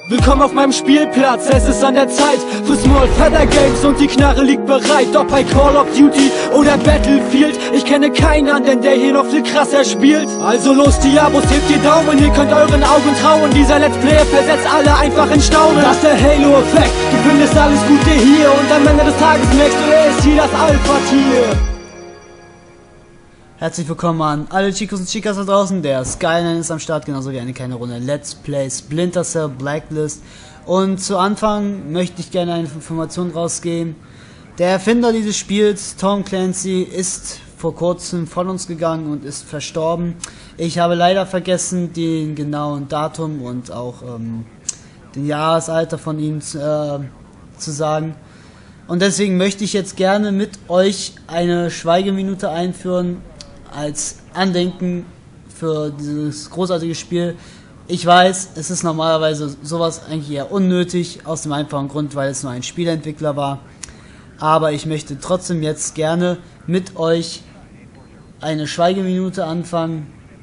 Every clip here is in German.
Willkommen auf meinem Spielplatz, es ist an der Zeit für Small Feather Games und die Knarre liegt bereit. Ob bei Call of Duty oder Battlefield, ich kenne keinen anderen, der hier noch viel krasser spielt. Also los Diabos, hebt die Daumen, ihr könnt euren Augen trauen. Dieser Let's Player versetzt alle einfach in Staunen. Das ist der Halo-Effekt, du findest alles Gute hier und am Ende des Tages merkst du, er ist hier das Alpha-Tier. Herzlich willkommen an alle Chicos und Chicas da draußen, der Skyline ist am Start, genauso wie eine kleine Runde Let's Play Splinter Cell Blacklist. Und zu Anfang möchte ich gerne eine Information rausgeben. Der Erfinder dieses Spiels, Tom Clancy, ist vor kurzem von uns gegangen und ist verstorben. Ich habe leider vergessen, den genauen Datum und auch den Jahresalter von ihm zu sagen. Und deswegen möchte ich jetzt gerne mit euch eine Schweigeminute einführen, als Andenken für dieses großartige Spiel. Ich weiß, es ist normalerweise sowas eigentlich eher unnötig, aus dem einfachen Grund, weil es nur ein Spieleentwickler war. Aber ich möchte trotzdem jetzt gerne mit euch eine Schweigeminute anfangen.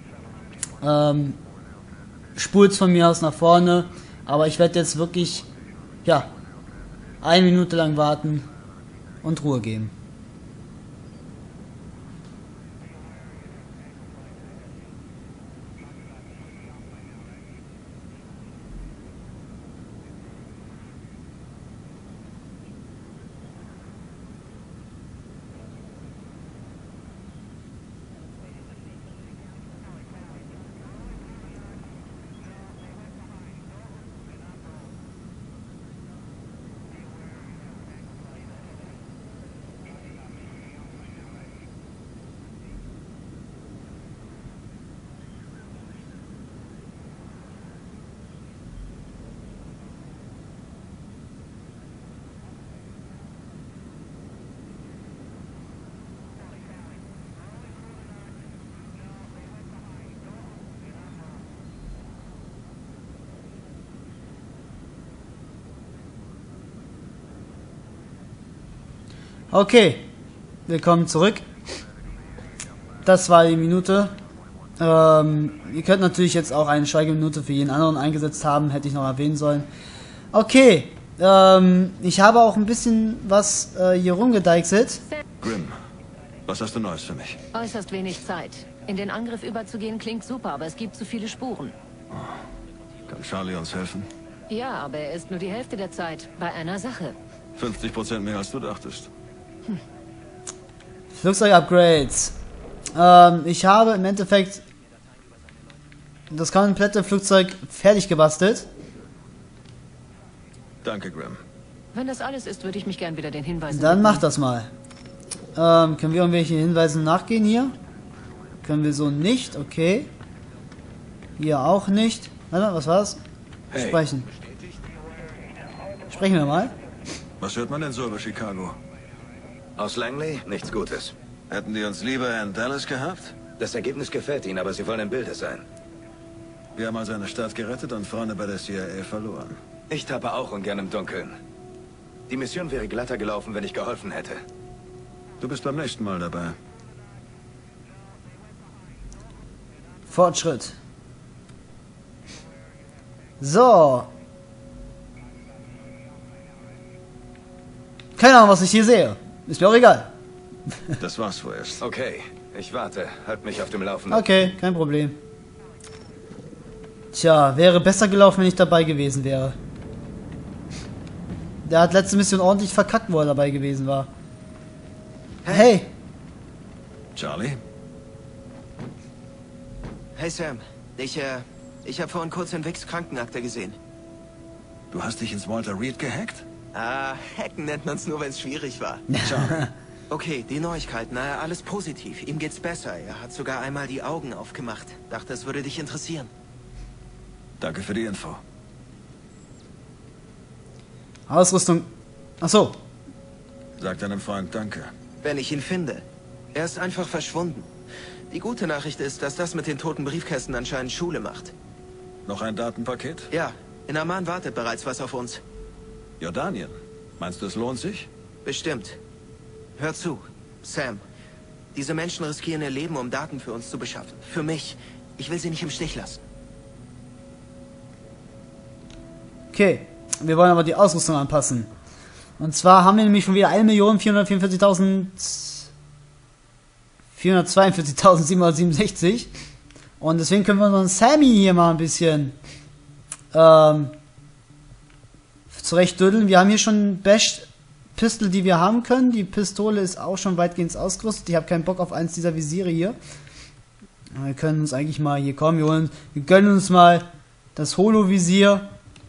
Spult's von mir aus nach vorne, aber ich werde jetzt wirklich, ja, 1 Minute lang warten und Ruhe geben. Okay, willkommen zurück. Das war die Minute. Ihr könnt natürlich jetzt auch eine Schweigeminute für jeden anderen eingesetzt haben, hätte ich noch erwähnen sollen. Okay, ich habe auch ein bisschen was hier rumgedeichselt. Grim, was hast du Neues für mich? Äußerst wenig Zeit. In den Angriff überzugehen klingt super, aber es gibt zu viele Spuren. Kann Charlie uns helfen? Ja, aber er ist nur die Hälfte der Zeit bei einer Sache. 50% mehr als du dachtest. Flugzeug-Upgrades. Ich habe im Endeffekt das komplette Flugzeug fertig gebastelt. Danke, Grim. Wenn das alles ist, würde ich mich gern wieder den Hinweisen Dann widmen. mach das mal. Können wir irgendwelche Hinweisen nachgehen hier? Können wir so nicht, okay. Hier auch nicht. Warte, was war's? Hey. Sprechen. Sprechen wir mal. Was hört man denn so über Chicago? Aus Langley nichts Gutes. Hätten die uns lieber in Dallas gehabt? Das Ergebnis gefällt Ihnen, aber Sie wollen im Bilde sein. Wir haben also eine Stadt gerettet und Freunde bei der CIA verloren. Ich tappe auch ungern im Dunkeln. Die Mission wäre glatter gelaufen, wenn ich geholfen hätte. Du bist beim nächsten Mal dabei. Fortschritt. So. Keine Ahnung, was ich hier sehe. Ist mir auch egal. Das war's vorerst. Okay, ich warte. Halt mich auf dem Laufenden. Okay, kein Problem. Tja, wäre besser gelaufen, wenn ich dabei gewesen wäre. Der hat letzte Mission ordentlich verkackt, wo er dabei gewesen war. Hey! Charlie? Hey Sam, ich habe vorhin kurz in Vicks Krankenakte gesehen. Du hast dich ins Walter Reed gehackt? Hacken nennt man's nur, wenn's schwierig war. Charlie. Okay, die Neuigkeiten, alles positiv. Ihm geht's besser. Er hat sogar einmal die Augen aufgemacht. Dachte, es würde dich interessieren. Danke für die Info. Ausrüstung. Ach so. Sag deinem Freund Danke. Wenn ich ihn finde. Er ist einfach verschwunden. Die gute Nachricht ist, dass das mit den toten Briefkästen anscheinend Schule macht. Noch ein Datenpaket? Ja, in Amman wartet bereits was auf uns. Jordanien. Meinst du, es lohnt sich? Bestimmt. Hör zu, Sam. Diese Menschen riskieren ihr Leben, um Daten für uns zu beschaffen. Für mich. Ich will sie nicht im Stich lassen. Okay, wir wollen aber die Ausrüstung anpassen. Und zwar haben wir nämlich schon wieder 1.444.767. Und deswegen können wir unseren Sammy hier mal ein bisschen zurechtdüdeln. Wir haben hier schon Best Pistol, die wir haben können. Die Pistole ist auch schon weitgehend ausgerüstet. Ich habe keinen Bock auf eins dieser Visiere hier. Wir können uns eigentlich mal hier kommen. Wir gönnen uns mal das Holo-Visier.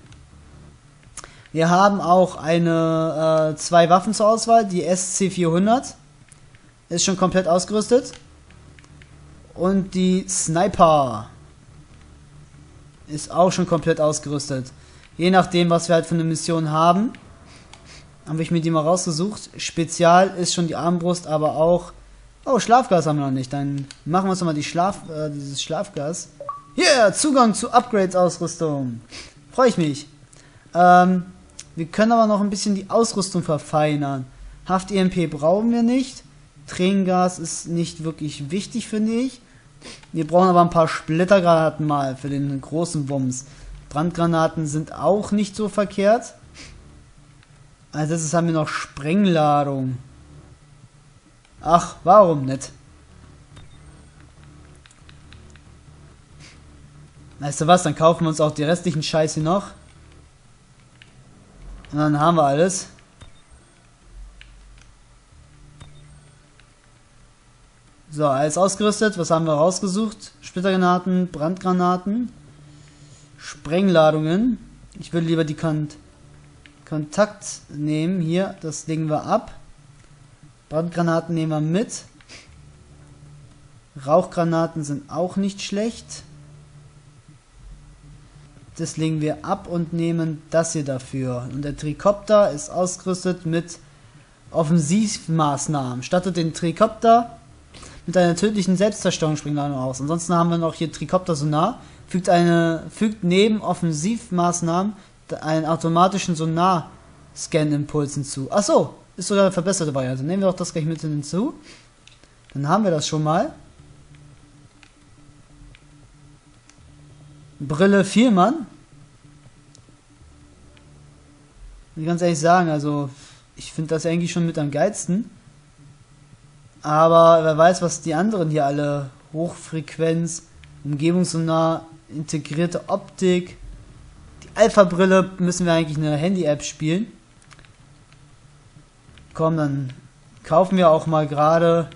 Wir haben auch zwei Waffen zur Auswahl. Die SC400 ist schon komplett ausgerüstet. Und die Sniper ist auch schon komplett ausgerüstet. Je nachdem, was wir halt für eine Mission haben, habe ich mir die mal rausgesucht. Spezial ist schon die Armbrust, aber auch... Oh, Schlafgas haben wir noch nicht. Dann machen wir uns nochmal dieses Schlafgas. Yeah, Zugang zu Upgrades-Ausrüstung. Freue ich mich. Wir können aber noch ein bisschen die Ausrüstung verfeinern. Haft-EMP brauchen wir nicht. Tränengas ist nicht wirklich wichtig, finde ich. Wir brauchen aber ein paar Splittergranaten mal für den großen Wumms. Brandgranaten sind auch nicht so verkehrt. Als letztes haben wir noch Sprengladung. Ach, warum nicht? Weißt du was, dann kaufen wir uns auch die restlichen Scheiß hier noch. Und dann haben wir alles. So, alles ausgerüstet. Was haben wir rausgesucht? Splittergranaten, Brandgranaten, Sprengladungen. Ich würde lieber die Kontakt nehmen. Hier, das legen wir ab. Brandgranaten nehmen wir mit. Rauchgranaten sind auch nicht schlecht. Das legen wir ab und nehmen das hier dafür. Und der Trikopter ist ausgerüstet mit Offensivmaßnahmen. Stattet den Trikopter mit einer tödlichen Selbstzerstörungssprengladung aus. Ansonsten haben wir noch hier Trikopter-Sonar. Fügt neben Offensivmaßnahmen einen automatischen Sonar-Scan-Impuls hinzu. Achso, ist sogar eine verbesserte Variante. Nehmen wir auch das gleich mit hinzu. Dann haben wir das schon mal. Brille 4 Mann. Ich kann ganz ehrlich sagen, also ich finde das eigentlich schon mit am geilsten. Aber wer weiß, was die anderen hier alle... Hochfrequenz, Umgebungssonar, integrierte Optik. Die Alpha-Brille müssen wir eigentlich in einer Handy-App spielen. Komm, dann kaufen wir auch mal gerade...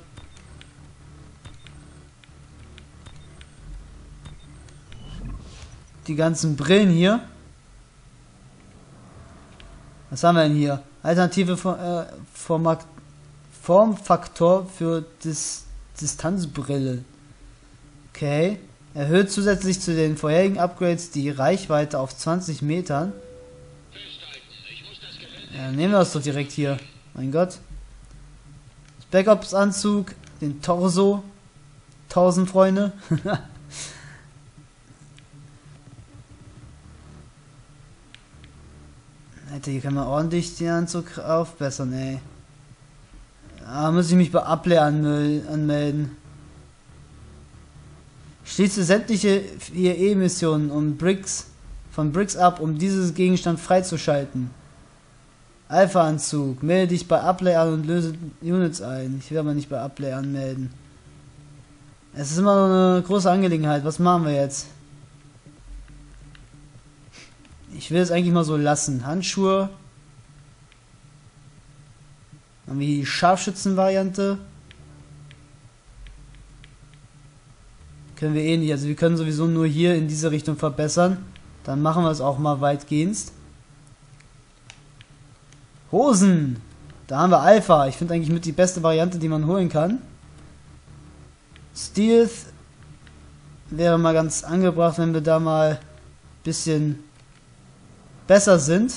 die ganzen Brillen hier. Was haben wir denn hier? Alternative Formfaktor für Distanzbrille. Okay. Erhöht zusätzlich zu den vorherigen Upgrades die Reichweite auf 20 Metern. Ja, nehmen wir das doch direkt hier. Mein Gott. Das Backups-Anzug, den Torso. 1000 Freunde. Alter, hier kann man ordentlich den Anzug aufbessern, ey. Da muss ich mich bei Appley anmelden. Schließe sämtliche E-Missionen von Bricks ab, um dieses Gegenstand freizuschalten. Alpha-Anzug. Melde dich bei Appley an und löse Units ein. Ich will aber nicht bei Appley anmelden. Es ist immer noch eine große Angelegenheit. Was machen wir jetzt? Ich will es eigentlich mal so lassen. Handschuhe. Dann haben wir die Scharfschützen-Variante. Können wir eh nicht. Also wir können sowieso nur hier in diese Richtung verbessern. Dann machen wir es auch mal weitgehend. Hosen. Da haben wir Alpha. Ich finde eigentlich mit die beste Variante, die man holen kann. Stealth wäre mal ganz angebracht, wenn wir da mal ein bisschen besser sind.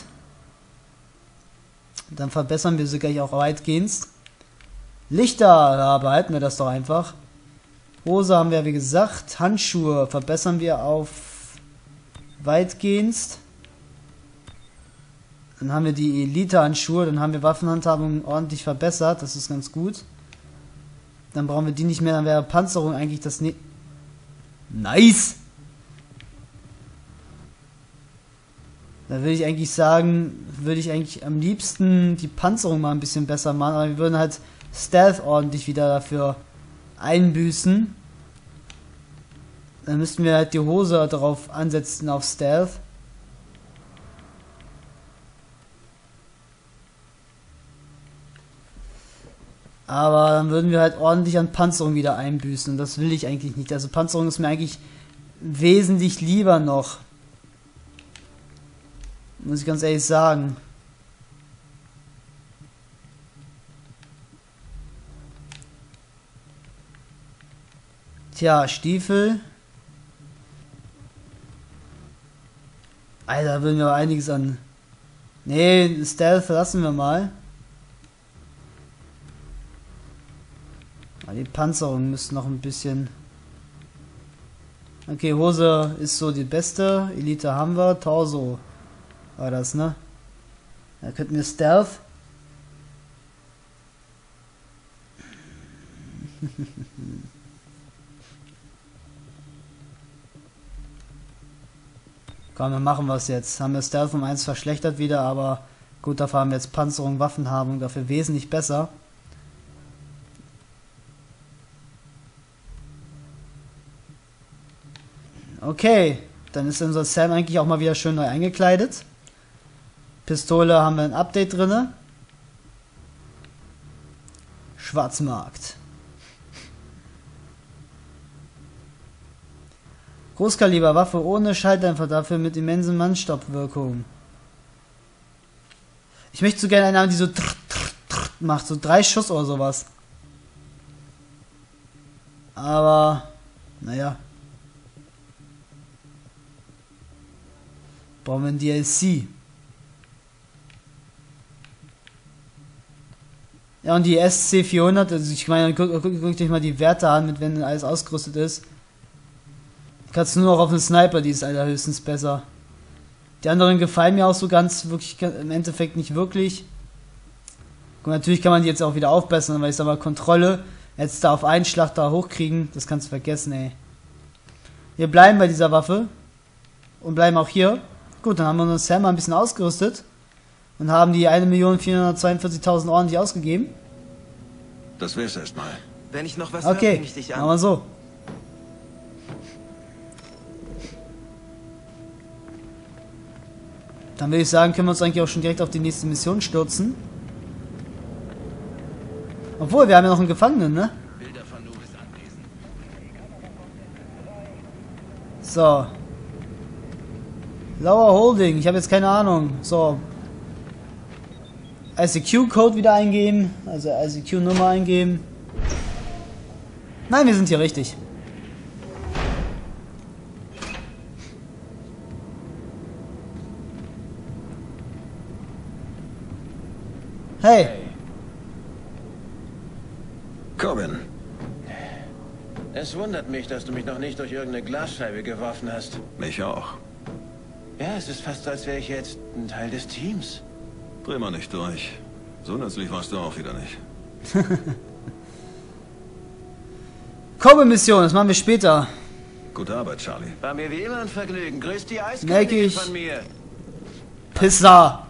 Dann verbessern wir sie gleich auch weitgehend. Lichter, ja, behalten wir das doch einfach. Hose haben wir, wie gesagt. Handschuhe verbessern wir auf weitgehend. Dann haben wir die Elite-Handschuhe. Dann haben wir Waffenhandhabung ordentlich verbessert. Das ist ganz gut. Dann brauchen wir die nicht mehr. Dann wäre Panzerung eigentlich das... Nice! Da würde ich eigentlich sagen, würde ich eigentlich am liebsten die Panzerung mal ein bisschen besser machen, aber wir würden halt Stealth ordentlich wieder dafür einbüßen. Dann müssten wir halt die Hose darauf ansetzen auf Stealth. Aber dann würden wir halt ordentlich an Panzerung wieder einbüßen und das will ich eigentlich nicht. Also Panzerung ist mir eigentlich wesentlich lieber noch. Muss ich ganz ehrlich sagen. Tja, Stiefel. Alter, da würden wir aber einiges an... Nee, Stealth verlassen wir mal. Die Panzerung müsste noch ein bisschen... Okay, Hose ist so die beste. Elite haben wir. Torso war das, ne? Da könnten wir Stealth. Komm, dann machen wir es jetzt. Haben wir Stealth um 1 verschlechtert wieder, aber gut, dafür haben wir jetzt Panzerung, Waffenhabung, dafür wesentlich besser. Okay, dann ist unser Sam eigentlich auch mal wieder schön neu eingekleidet. Pistole haben wir ein Update drinne. Schwarzmarkt. Großkaliberwaffe ohne Schalldämpfer, dafür mit immensen Mannstoppwirkung. Ich möchte so gerne eine haben, die so macht, so 3 Schuss oder sowas. Aber, naja. Brauchen wir ein DLC. Ja, und die SC400, also ich meine, guckt euch mal die Werte an, mit wenn alles ausgerüstet ist. Kannst du nur noch auf einen Sniper, die ist allerhöchstens besser. Die anderen gefallen mir auch so ganz, wirklich, im Endeffekt nicht wirklich. Und natürlich kann man die jetzt auch wieder aufbessern, weil ich sag mal, Kontrolle, jetzt da auf einen Schlag da hochkriegen, das kannst du vergessen, ey. Wir bleiben bei dieser Waffe. Und bleiben auch hier. Gut, dann haben wir uns Sam mal ein bisschen ausgerüstet. Und haben die 1.442.000 ordentlich ausgegeben. Das wär's erstmal. Wenn ich noch was Okay, höre, bring ich dich machen an. wir so. Dann würde ich sagen, können wir uns eigentlich auch schon direkt auf die nächste Mission stürzen. Obwohl, wir haben ja noch einen Gefangenen, ne? So. Lower Holding, ich habe jetzt keine Ahnung. So. ICQ-Code wieder eingeben, also ICQ-Nummer eingeben. Nein, wir sind hier richtig. Hey. Corbin, Es wundert mich, dass du mich noch nicht durch irgendeine Glasscheibe geworfen hast. mich auch. Ja, es ist fast so, als wäre ich jetzt ein Teil des Teams. Dreh mal nicht durch. So nützlich warst du auch wieder nicht. Kobe-Mission, das machen wir später. Gute Arbeit, Charlie. War mir wie immer ein Vergnügen. Grüß die Merk Eiskönigin ich. von mir. Pisser.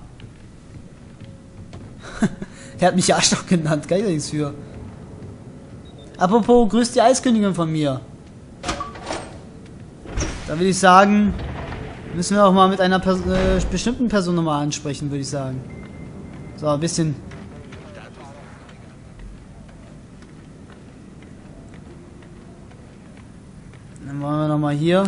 Er hat mich Arschloch genannt, kann ich nichts für. Apropos, grüßt die Eiskönigin von mir. Da würde ich sagen, müssen wir auch mal mit einer bestimmten Person nochmal ansprechen, würde ich sagen. So, ein bisschen. Dann wollen wir nochmal hier.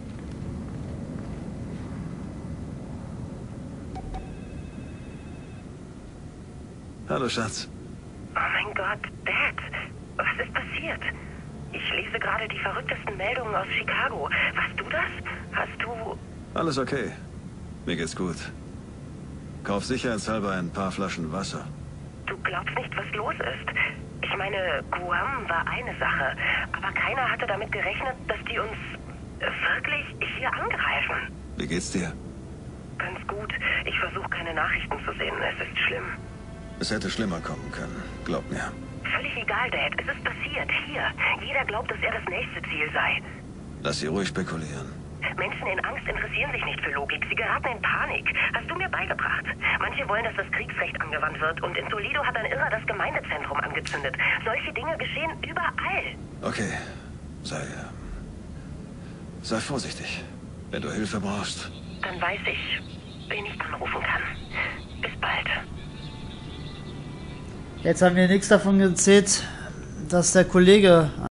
Hallo, Schatz. Oh mein Gott, Dad, was ist passiert? Ich lese gerade die verrücktesten Meldungen aus Chicago. Warst du das? Hast du... Alles okay. Mir geht's gut. Kauf sicherheitshalber ein paar Flaschen Wasser. Du glaubst nicht, was los ist. Ich meine, Guam war eine Sache, aber keiner hatte damit gerechnet, dass die uns wirklich hier angreifen. Wie geht's dir? Ganz gut. Ich versuche keine Nachrichten zu sehen. Es ist schlimm. Es hätte schlimmer kommen können. Glaub mir. Völlig egal, Dad. Es ist passiert. Hier. Jeder glaubt, dass er das nächste Ziel sei. Lass sie ruhig spekulieren. Menschen in Angst interessieren sich nicht für Logik. Sie geraten in Panik. Hast du mir beigebracht. Manche wollen, dass das Kriegsrecht angewandt wird. Und in Toledo hat ein Irrer das Gemeindezentrum angezündet. Solche Dinge geschehen überall. Okay, sei vorsichtig. Wenn du Hilfe brauchst. Dann weiß ich, wen ich anrufen kann. Bis bald. Jetzt haben wir nichts davon erzählt, dass der Kollege